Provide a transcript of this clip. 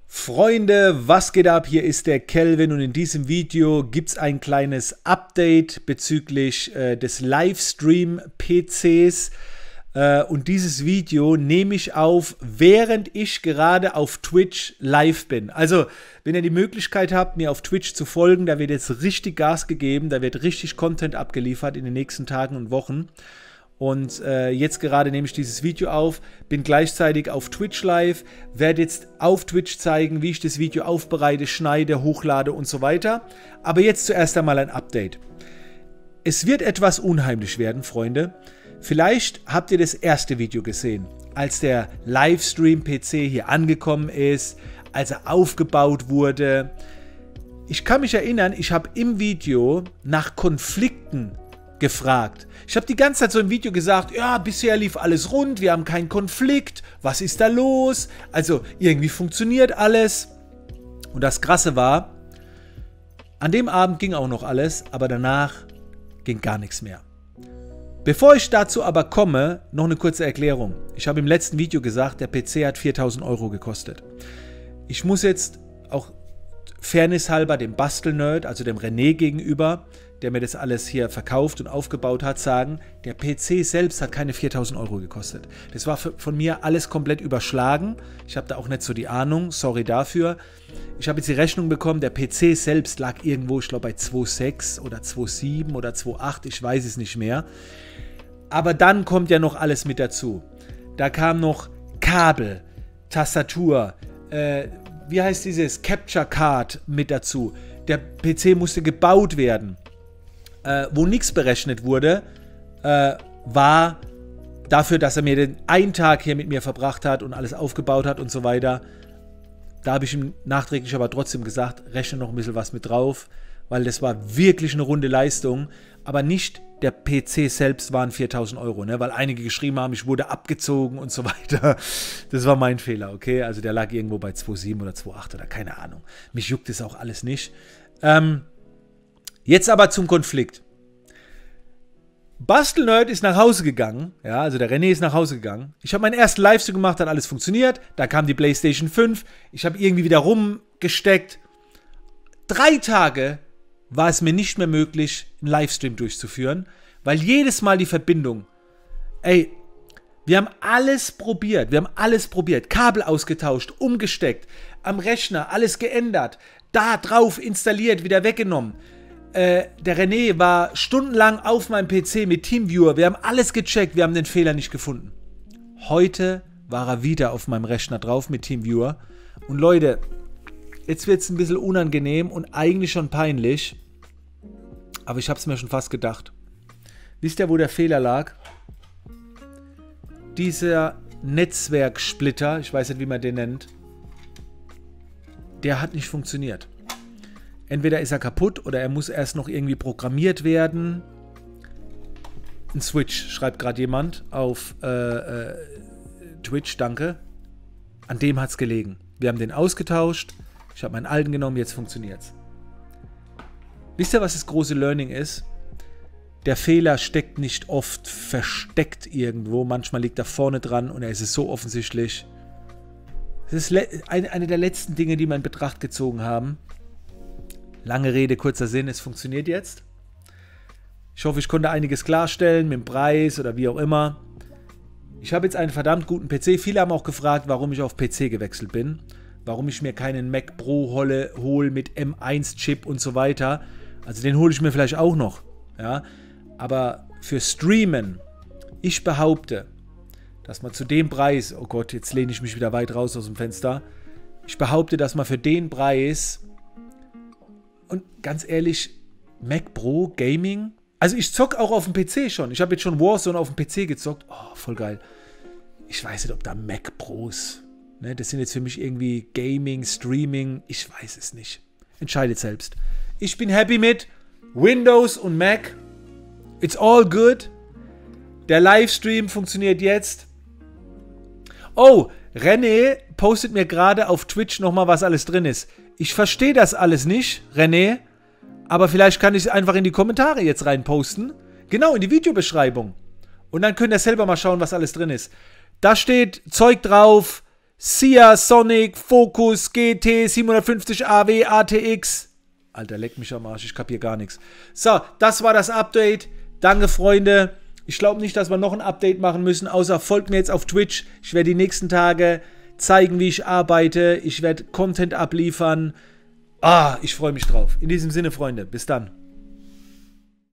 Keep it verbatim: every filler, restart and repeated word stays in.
Freunde, was geht ab? Hier ist der Kelvin und in diesem Video gibt es ein kleines Update bezüglich äh, des Livestream-P Cs. Äh, und dieses Video nehme ich auf, während ich gerade auf Twitch live bin. Also, wenn ihr die Möglichkeit habt, mir auf Twitch zu folgen, da wird jetzt richtig Gas gegeben, da wird richtig Content abgeliefert in den nächsten Tagen und Wochen. Und äh, jetzt gerade nehme ich dieses Video auf, bin gleichzeitig auf Twitch live, werde jetzt auf Twitch zeigen, wie ich das Video aufbereite, schneide, hochlade und so weiter. Aber jetzt zuerst einmal ein Update. Es wird etwas unheimlich werden, Freunde. Vielleicht habt ihr das erste Video gesehen, als der Livestream-P C hier angekommen ist, als er aufgebaut wurde. Ich kann mich erinnern, ich habe im Video nach Konflikten gefragt. Ich habe die ganze Zeit so im Video gesagt, ja, bisher lief alles rund, wir haben keinen Konflikt, was ist da los? Also irgendwie funktioniert alles. Und das Krasse war, an dem Abend ging auch noch alles, aber danach ging gar nichts mehr. Bevor ich dazu aber komme, noch eine kurze Erklärung. Ich habe im letzten Video gesagt, der P C hat viertausend Euro gekostet. Ich muss jetzt auch fairnesshalber dem Bastelnerd, also dem René gegenüber, der mir das alles hier verkauft und aufgebaut hat, sagen, der P C selbst hat keine viertausend Euro gekostet. Das war für, von mir alles komplett überschlagen. Ich habe da auch nicht so die Ahnung, sorry dafür. Ich habe jetzt die Rechnung bekommen, der P C selbst lag irgendwo, ich glaube bei zwei Komma sechs oder zwei Komma sieben oder zwei Komma acht, ich weiß es nicht mehr. Aber dann kommt ja noch alles mit dazu. Da kam noch Kabel, Tastatur, äh, wie heißt dieses Capture Card mit dazu. Der P C musste gebaut werden. Äh, wo nichts berechnet wurde, äh, war dafür, dass er mir den einen Tag hier mit mir verbracht hat und alles aufgebaut hat und so weiter. Da habe ich ihm nachträglich aber trotzdem gesagt, rechne noch ein bisschen was mit drauf, weil das war wirklich eine runde Leistung. Aber nicht der P C selbst waren viertausend Euro, ne? Weil einige geschrieben haben, ich wurde abgezogen und so weiter. Das war mein Fehler, okay? Also der lag irgendwo bei zwei Komma sieben oder zwei Komma acht oder keine Ahnung. Mich juckt es auch alles nicht. Ähm, jetzt aber zum Konflikt. Bastelnerd ist nach Hause gegangen, ja, also der René ist nach Hause gegangen. Ich habe meinen ersten Livestream gemacht, hat alles funktioniert. Da kam die PlayStation fünf. Ich habe irgendwie wieder rumgesteckt. Drei Tage war es mir nicht mehr möglich, einen Livestream durchzuführen, weil jedes Mal die Verbindung, ey, wir haben alles probiert, wir haben alles probiert, Kabel ausgetauscht, umgesteckt, am Rechner alles geändert, da drauf installiert, wieder weggenommen. Äh, der René war stundenlang auf meinem P C mit Teamviewer, wir haben alles gecheckt, wir haben den Fehler nicht gefunden. Heute war er wieder auf meinem Rechner drauf mit Teamviewer und Leute, jetzt wird es ein bisschen unangenehm und eigentlich schon peinlich, aber ich habe es mir schon fast gedacht. Wisst ihr, wo der Fehler lag? Dieser Netzwerksplitter, ich weiß nicht, wie man den nennt, der hat nicht funktioniert. Entweder ist er kaputt oder er muss erst noch irgendwie programmiert werden. Ein Switch, schreibt gerade jemand auf äh, äh, Twitch, danke. An dem hat es gelegen. Wir haben den ausgetauscht. Ich habe meinen alten genommen, jetzt funktioniert's. Wisst ihr, was das große Learning ist? Der Fehler steckt nicht oft versteckt irgendwo. Manchmal liegt er vorne dran und er ist es so offensichtlich. Das ist eine, eine der letzten Dinge, die wir in Betracht gezogen haben. Lange Rede, kurzer Sinn, es funktioniert jetzt. Ich hoffe, ich konnte einiges klarstellen mit dem Preis oder wie auch immer. Ich habe jetzt einen verdammt guten P C. Viele haben auch gefragt, warum ich auf P C gewechselt bin. Warum ich mir keinen Mac Pro hole, hole mit M eins Chip und so weiter. Also den hole ich mir vielleicht auch noch. Ja? Aber für Streamen, ich behaupte, dass man zu dem Preis, oh Gott, jetzt lehne ich mich wieder weit raus aus dem Fenster. Ich behaupte, dass man für den Preis, und ganz ehrlich, Mac Pro, Gaming, also ich zocke auch auf dem P C schon. Ich habe jetzt schon Warzone auf dem P C gezockt. Oh, voll geil. Ich weiß nicht, ob da Mac Pros, ne, das sind jetzt für mich irgendwie Gaming, Streaming, ich weiß es nicht. Entscheidet selbst. Ich bin happy mit Windows und Mac. It's all good. Der Livestream funktioniert jetzt. Oh, René postet mir gerade auf Twitch nochmal, was alles drin ist. Ich verstehe das alles nicht, René. Aber vielleicht kann ich es einfach in die Kommentare jetzt reinposten. Genau, in die Videobeschreibung. Und dann könnt ihr selber mal schauen, was alles drin ist. Da steht Zeug drauf Sia, Sonic, Focus, G T, siebenhundertfünfzig A W, A T X. Alter, leck mich am Arsch, ich kapier gar nichts. So, das war das Update. Danke, Freunde. Ich glaube nicht, dass wir noch ein Update machen müssen, außer folgt mir jetzt auf Twitch. Ich werde die nächsten Tage zeigen, wie ich arbeite. Ich werde Content abliefern. Ah, ich freue mich drauf. In diesem Sinne, Freunde, bis dann.